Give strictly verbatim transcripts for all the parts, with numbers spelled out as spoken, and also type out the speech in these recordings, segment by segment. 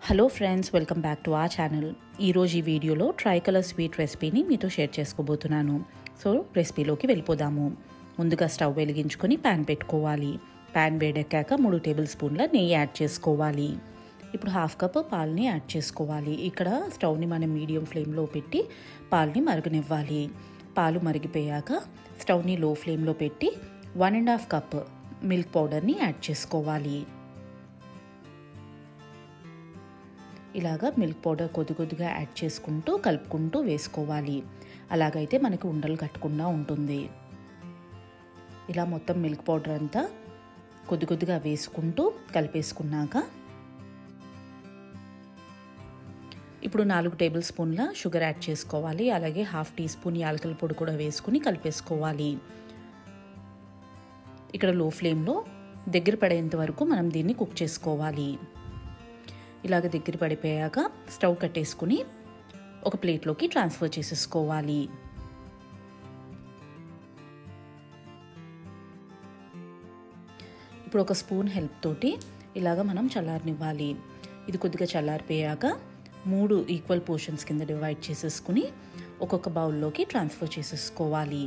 Hello friends, welcome back to our channel. ఈరోజు ఈ వీడియోలో ట్రై కలర్ స్వీట్ రెసిపీని మీతో షేర్ చేసుకోబోతున్నాను. సో రెసిపీలోకి వెళ్ళిపోదాము. ముందుగా స్టవ్ వెలిగించుకొని ప్యాన్ పెట్టుకోవాలి. ప్యాన్ వేడెక్కాక మూడు టేబుల్ స్పూన్ల నెయ్యి యాడ్ చేసుకోవాలి. ఇప్పుడు హాఫ్ కప్ పాలని యాడ్ చేసుకోవాలి. ఇక్కడ స్టవ్ని మనం మీడియం ఫ్లేమ్లో పెట్టి పాలని మరగనివ్వాలి. పాలు మరిగిపోయాక స్టవ్ని లో ఫ్లేమ్లో పెట్టి one and half cup milk పౌడర్ని యాడ్ చేసుకోవాలి. ఇలాగా మిల్క్ పౌడర్ కొద్ది కొద్దిగా యాడ్ చేసుకుంటూ కలుపుకుంటూ వేసుకోవాలి. అలాగైతే మనకి ఉండలు కట్టకుండా ఉంటుంది. ఇలా మొత్తం మిల్క్ పౌడర్ అంతా కొద్ది కొద్దిగా వేసుకుంటూ కలిపేసుకున్నాక ఇప్పుడు నాలుగు టేబుల్ స్పూన్ల షుగర్ యాడ్ చేసుకోవాలి. అలాగే హాఫ్ టీ స్పూన్ యాలకుల పొడి కూడా వేసుకుని కలిపేసుకోవాలి. ఇక్కడ లో ఫ్లేమ్లో దగ్గర పడేంత వరకు మనం దీన్ని కుక్ చేసుకోవాలి. ఇలాగ దగ్గర పడిపోయాక స్టవ్ కట్టేసుకుని ఒక ప్లేట్లోకి ట్రాన్స్ఫర్ చేసేసుకోవాలి. ఇప్పుడు ఒక స్పూన్ హెల్ప్ తోటి ఇలాగ మనం చల్లారనివ్వాలి. ఇది కొద్దిగా చల్లారిపోయాక మూడు ఈక్వల్ పోర్షన్స్ కింద డివైడ్ చేసేసుకుని ఒక్కొక్క బౌల్లోకి ట్రాన్స్ఫర్ చేసేసుకోవాలి.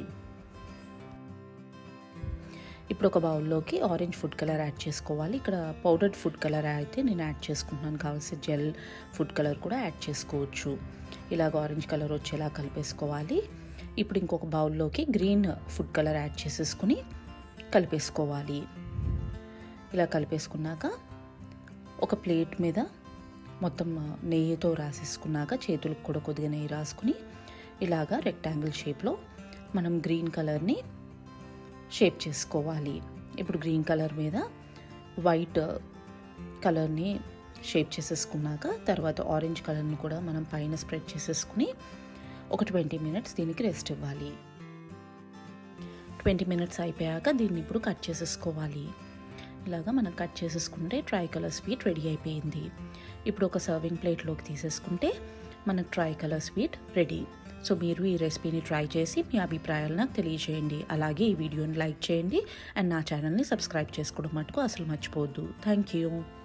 ఇప్పుడు ఒక బౌల్లోకి ఆరెంజ్ ఫుడ్ కలర్ యాడ్ చేసుకోవాలి. ఇక్కడ పౌడర్డ్ ఫుడ్ కలర్ అయితే నేను యాడ్ చేసుకుంటున్నాను. కావాల్సిన జెల్ ఫుడ్ కలర్ కూడా యాడ్ చేసుకోవచ్చు. ఇలాగ ఆరెంజ్ కలర్ వచ్చేలా కలిపేసుకోవాలి. ఇప్పుడు ఇంకొక బౌల్లోకి గ్రీన్ ఫుడ్ కలర్ యాడ్ చేసేసుకుని కలిపేసుకోవాలి. ఇలా కలిపేసుకున్నాక ఒక ప్లేట్ మీద మొత్తం నెయ్యితో రాసేసుకున్నాక చేతులకు కూడా కొద్దిగా నెయ్యి రాసుకుని ఇలాగా రెక్టాంగిల్ షేప్లో మనం గ్రీన్ కలర్ని షేప్ చేసుకోవాలి. ఇప్పుడు గ్రీన్ కలర్ మీద వైట్ కలర్ని షేప్ చేసేసుకున్నాక తర్వాత ఆరెంజ్ కలర్ని కూడా మనం పైన స్ప్రెడ్ చేసేసుకుని ఒక ట్వంటీ మినిట్స్ దీనికి రెస్ట్ ఇవ్వాలి. ట్వంటీ మినిట్స్ అయిపోయాక దీన్ని ఇప్పుడు కట్ చేసేసుకోవాలి. ఇలాగా మనం కట్ చేసేసుకుంటే ట్రై కలర్ స్వీట్ రెడీ అయిపోయింది. ఇప్పుడు ఒక సర్వింగ్ ప్లేట్లోకి తీసేసుకుంటే మనకు tri colour sweet ready. So మీరు ఈ రెసిపీని ట్రై చేసి మీ అభిప్రాయాలు నాకు తెలియజేయండి. అలాగే ఈ వీడియోని లైక్ చేయండి అండ్ నా ఛానల్ని సబ్స్క్రైబ్ చేసుకోవడం మటుకు అసలు మర్చిపోవద్దు. Thank you.